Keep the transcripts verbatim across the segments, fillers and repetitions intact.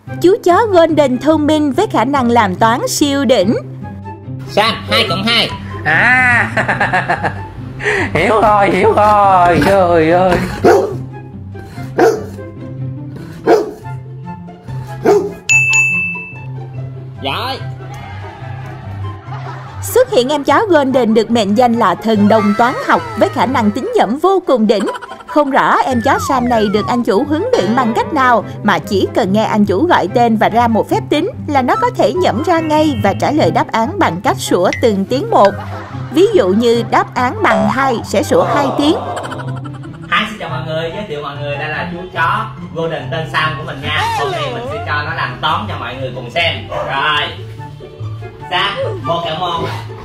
Chú chó Golden thông minh với khả năng làm toán siêu đỉnh. Sam, hai cộng hai. À, hiểu rồi, hiểu rồi. Trời ơi. Giỏi. Xuất hiện em chó Golden được mệnh danh là thần đồng toán học với khả năng tính nhẩm vô cùng đỉnh. Không rõ em chó Sam này được anh chủ huấn luyện bằng cách nào, mà chỉ cần nghe anh chủ gọi tên và ra một phép tính là nó có thể nhẩm ra ngay và trả lời đáp án bằng cách sủa từng tiếng một. Ví dụ như đáp án bằng hai sẽ sủa hai tiếng. Hi, xin chào mọi người, giới thiệu mọi người, đây là chú chó Golden tên Sam của mình nha. Hôm nay mình sẽ cho nó làm toán cho mọi người cùng xem. Rồi Sam, một cộng một.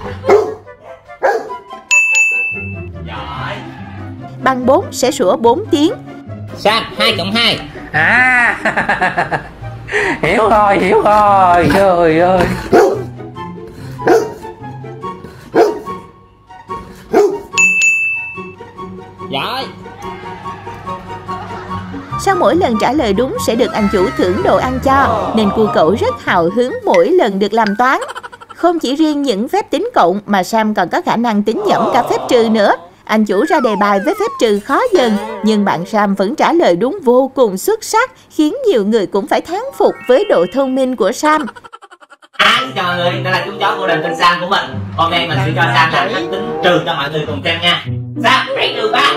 Giỏi. Bằng bốn sẽ sủa bốn tiếng. Sam, hai cộng hai. À, hiểu rồi, hiểu rồi. Trời ơi. Giỏi. Sau mỗi lần trả lời đúng sẽ được anh chủ thưởng đồ ăn cho, nên cu cậu rất hào hứng mỗi lần được làm toán. Không chỉ riêng những phép tính cộng mà Sam còn có khả năng tính nhẩm cả phép trừ nữa. Anh chủ ra đề bài với phép trừ khó dần, nhưng bạn Sam vẫn trả lời đúng vô cùng xuất sắc, khiến nhiều người cũng phải thán phục với độ thông minh của Sam. À, xin chào mọi người, đây là chú chó Golden tên Sam của mình. Hôm nay mình sẽ cho Sam làm phép tính trừ cho mọi người cùng xem nha. Sam, hãy trừ ba.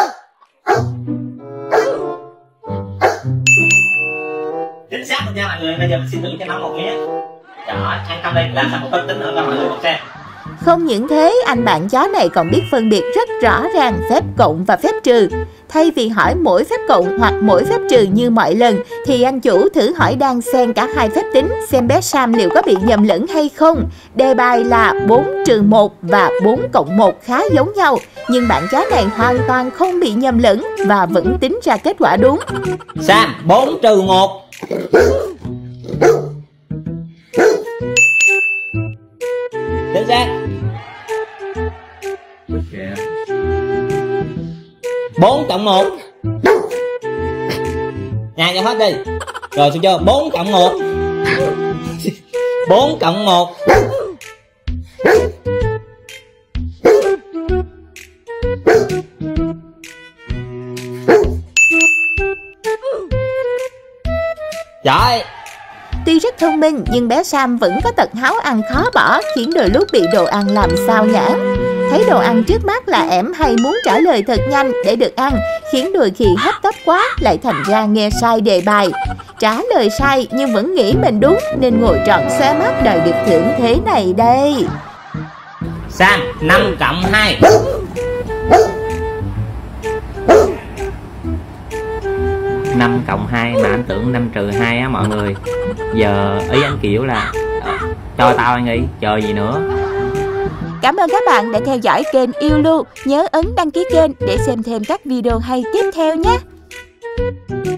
Chính xác luôn nha mọi người, bây giờ mình xin thử cho nó một miếng. Đó, ăn không đây, làm xong một phép tính nữa cho mọi người cùng xem. Không những thế, anh bạn chó này còn biết phân biệt rất rõ ràng phép cộng và phép trừ. Thay vì hỏi mỗi phép cộng hoặc mỗi phép trừ như mọi lần, thì anh chủ thử hỏi đan xen cả hai phép tính xem bé Sam liệu có bị nhầm lẫn hay không. Đề bài là bốn trừ một và bốn cộng một khá giống nhau, nhưng bạn chó này hoàn toàn không bị nhầm lẫn và vẫn tính ra kết quả đúng. Sam, bốn trừ một. Chính xác. Bốn cộng một. Nhà cho hết đi. Rồi xin cho bốn cộng một. Bốn cộng một. Giỏi. Tuy rất thông minh nhưng bé Sam vẫn có tật háo ăn khó bỏ, khiến đôi lúc bị đồ ăn làm sao nhãng. Thấy đồ ăn trước mắt là ẻm hay muốn trả lời thật nhanh để được ăn, khiến đôi khi hấp tấp quá lại thành ra nghe sai đề bài. Trả lời sai nhưng vẫn nghĩ mình đúng nên ngồi tròn xoe mắt đòi được thưởng thế này đây. Sam, năm cộng hai. Năm cộng hai mà anh tưởng năm trừ hai á mọi người. Giờ ý anh kiểu là cho tao anh nghĩ, chờ gì nữa. Cảm ơn các bạn đã theo dõi kênh Yêu Lưu. Nhớ ấn đăng ký kênh để xem thêm các video hay tiếp theo nhé.